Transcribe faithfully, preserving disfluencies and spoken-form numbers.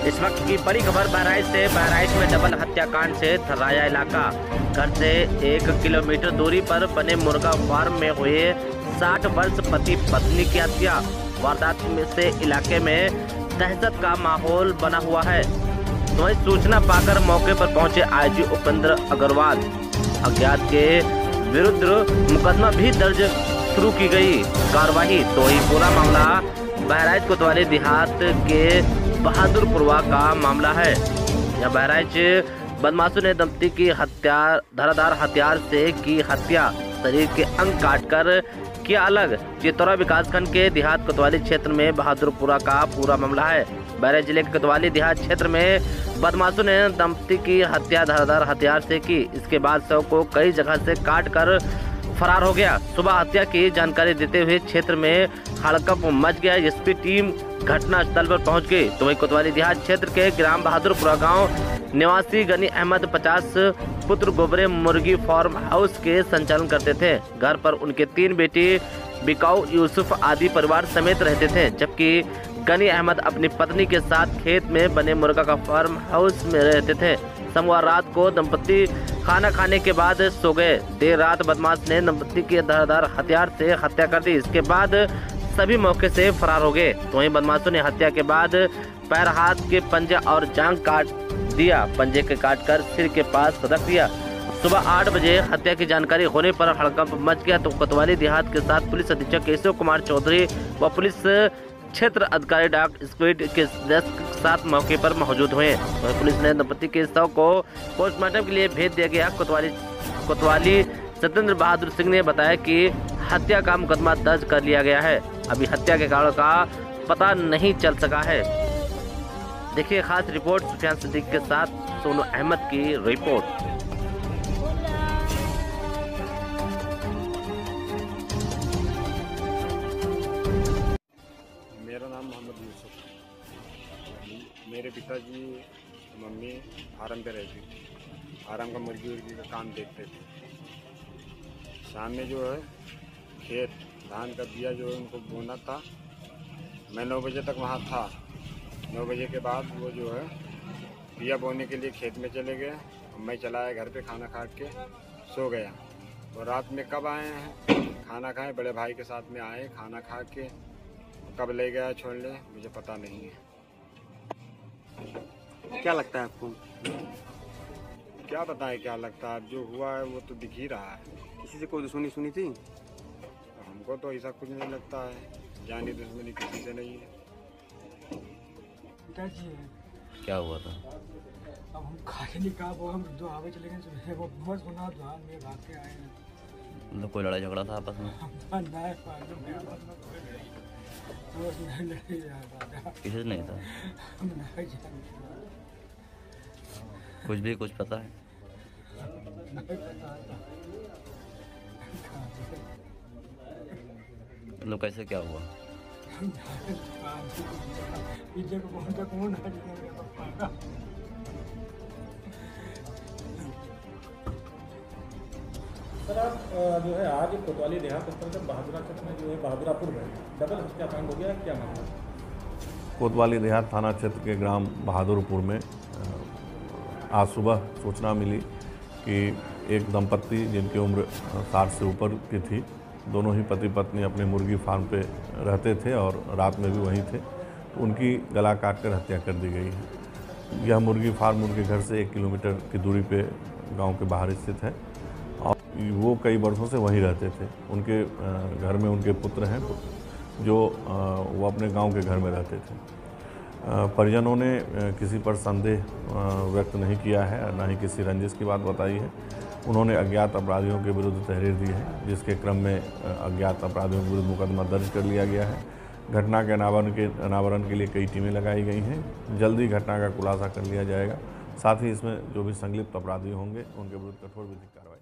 इस वक्त की बड़ी खबर बहराइच से। बहराइच में डबल हत्याकांड से थर्राया इलाका। घर से एक किलोमीटर दूरी पर बने मुर्गा फार्म में हुए साठ वर्ष पति पत्नी की हत्या। वारदात में से इलाके में दहशत का माहौल बना हुआ है। वहीं सूचना पाकर मौके पर पहुंचे आईजी उपेंद्र अग्रवाल। अज्ञात के विरुद्ध मुकदमा भी दर्ज शुरू की गई कार्रवाई। तो ही पूरा मामला बहराइच कोतवाली देहात के बहादुरपुरवा का मामला है। यह बहराइच बदमाशों ने दंपति की हत्या धारदार हथियार से की हत्या, शरीर के अंग काटकर किया अलग। चितौरा विकासखंड के देहात कोतवाली क्षेत्र में बहादुरपुरा का पूरा मामला है। बहराइच जिले के कोतवाली देहात क्षेत्र में बदमाशों ने दंपति की हत्या धारदार हथियार से की। इसके बाद शव को कई जगह से काट कर फरार हो गया। सुबह हत्या की जानकारी देते हुए क्षेत्र में हड़कंप मच गया। एसपी टीम घटना स्थल पर पहुंच गई। तो वहीं कोतवाली देहात क्षेत्र के ग्राम बहादुरपुरा गांव निवासी गनी अहमद पचास पुत्र गोबरे मुर्गी फार्म हाउस के संचालन करते थे। घर पर उनके तीन बेटे बिकाऊ, यूसुफ आदि परिवार समेत रहते थे, जबकि गनी अहमद अपनी पत्नी के साथ खेत में बने मुर्गा का फार्म हाउस में रहते थे। सोमवार रात को दंपति खाना खाने के बाद सो गए। देर रात बदमाश ने दंपति के धारदार हथियार से हत्या कर दी। इसके बाद सभी मौके से फरार हो गए। तो वहीं बदमाशों ने हत्या के बाद पैर, हाथ के पंजे और जांघ काट दिया। पंजे के काट कर सिर के पास रख दिया। सुबह आठ बजे हत्या की जानकारी होने पर हड़कंप मच गया। तो कोतवाली देहात के साथ पुलिस अधीक्षक केशव कुमार चौधरी व पुलिस क्षेत्र अधिकारी डॉग स्क्वाड के सदस्य के साथ मौके पर मौजूद हुए। तो पुलिस ने दंपति के शव को पोस्टमार्टम के लिए भेज दिया गया। कोतवाली कोतवाली सत्येंद्र बहादुर सिंह ने बताया कि हत्या का मुकदमा दर्ज कर लिया गया है। अभी हत्या के कारण का पता नहीं चल सका है। देखिए खास रिपोर्ट सुफियान सिद्दीकी के साथ सोनू अहमद की रिपोर्ट। मेरा नाम मोहम्मद यूसुफ। मेरे पिताजी मम्मी फार्म पे रहती थी। फार्म का मुर्गी उर्गी का काम देखते थे। शाम में जो है खेत धान का बिया जो है उनको बोना था। मैं नौ बजे तक वहाँ था। नौ बजे के बाद वो जो है बिया बोने के लिए खेत में चले गए। मैं चला आया घर पे, खाना खा के सो गया। तो रात में कब आए हैं, खाना खाए, बड़े भाई के साथ में आए, खाना खा के कब ले गया छोड़ने मुझे पता नहीं है। क्या लगता है आपको? क्या बताएं क्या लगता है, जो हुआ है वो तो दिख ही रहा है। किसी से कोई दुश्मनी सुनी थी? हमको तो ऐसा कुछ नहीं लगता है। जानी दुश्मनी किसी से नहीं है। क्या हुआ था? अब हम खाए नहीं कहा, वो हम जो आगे चले गए वो बस बना धान में भाग के आए हैं। मतलब कोई लड़ाई झगड़ा था आपस में? किसी से नहीं था? कुछ भी कुछ पता है? मतलब कैसे क्या हुआ? सर आप जो है आज कोतवाली देहात अंतर्गत बहादुरा क्षेत्र में जो है बहादुरापुर में डबल हत्याकांड हो गया, क्या मामला? कोतवाली देहात थाना क्षेत्र के ग्राम बहादुरपुर में आज सुबह सूचना मिली कि एक दंपत्ति जिनकी उम्र साठ से ऊपर की थी, दोनों ही पति पत्नी अपने मुर्गी फार्म पे रहते थे और रात में भी वहीं थे, तो उनकी गला काट कर हत्या कर दी गई है। यह मुर्गी फार्म उनके घर से एक किलोमीटर की दूरी पे गांव के बाहर स्थित है और वो कई वर्षों से वहीं रहते थे। उनके घर में उनके पुत्र हैं जो वो अपने गांव के घर में रहते थे। परिजनों ने किसी पर संदेह व्यक्त नहीं किया है, न ही किसी रंजिश की बात बताई है। उन्होंने अज्ञात अपराधियों के विरुद्ध तहरीर दी है, जिसके क्रम में अज्ञात अपराधियों के विरुद्ध मुकदमा दर्ज कर लिया गया है। घटना के अनावरण के अनावरण के लिए कई टीमें लगाई गई हैं। जल्दी घटना का खुलासा कर लिया जाएगा। साथ ही इसमें जो भी संलिप्त अपराधी होंगे उनके विरुद्ध कठोर विधिक कार्रवाई